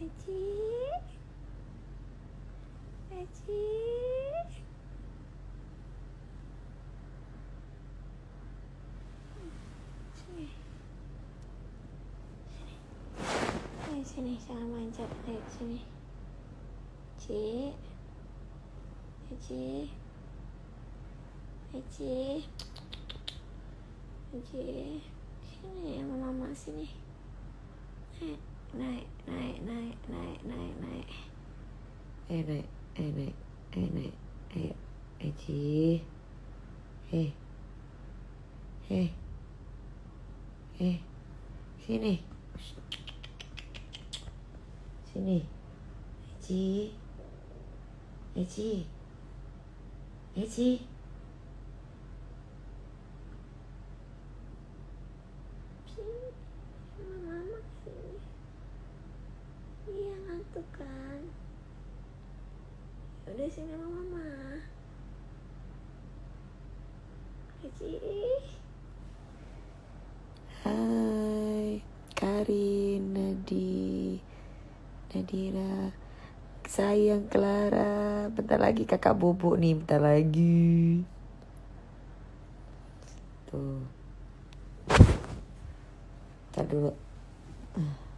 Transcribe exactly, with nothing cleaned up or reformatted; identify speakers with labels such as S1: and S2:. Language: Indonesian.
S1: Eci, Eci, sini, sini, sini, jangan manjat, ayo sini, Eci, Eci, Eci, Eci, sini sama mama sini, naik, naik, naik, naik, naik, naik, naik, ayo naik, ayo naik, ayo naik, ayo, Eci, hei, hei, hei, sini, sini, Eci, Eci, Eci, sini, sama mama sini, iya ngantuk kan, udah sini sama mama, Eci. Hai, Karin, Nadi, Nadira, sayang Clara, bentar lagi kakak bobo nih, bentar lagi. Tuh. Bentar dulu.